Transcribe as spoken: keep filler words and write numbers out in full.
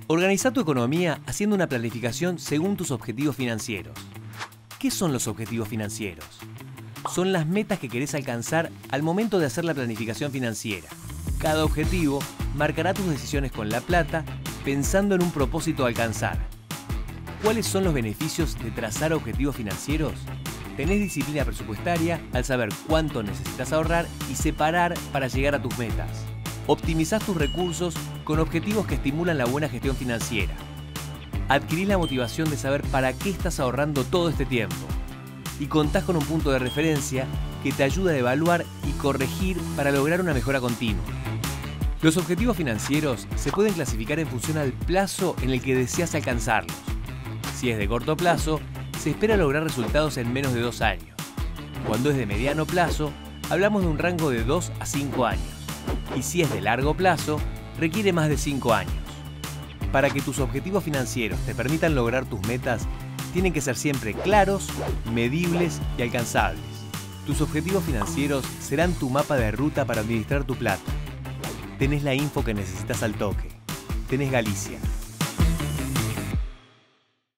Organiza tu economía haciendo una planificación según tus objetivos financieros. ¿Qué son los objetivos financieros? Son las metas que querés alcanzar al momento de hacer la planificación financiera. Cada objetivo marcará tus decisiones con la plata pensando en un propósito a alcanzar. ¿Cuáles son los beneficios de trazar objetivos financieros? Tenés disciplina presupuestaria al saber cuánto necesitas ahorrar y separar para llegar a tus metas. Optimizás tus recursos con objetivos que estimulan la buena gestión financiera. Adquirís la motivación de saber para qué estás ahorrando todo este tiempo. Y contás con un punto de referencia que te ayuda a evaluar y corregir para lograr una mejora continua. Los objetivos financieros se pueden clasificar en función al plazo en el que deseas alcanzarlos. Si es de corto plazo, se espera lograr resultados en menos de dos años. Cuando es de mediano plazo, hablamos de un rango de dos a cinco años. Y si es de largo plazo, requiere más de cinco años. Para que tus objetivos financieros te permitan lograr tus metas, tienen que ser siempre claros, medibles y alcanzables. Tus objetivos financieros serán tu mapa de ruta para administrar tu plata. Tenés la info que necesitas al toque. Tenés Galicia.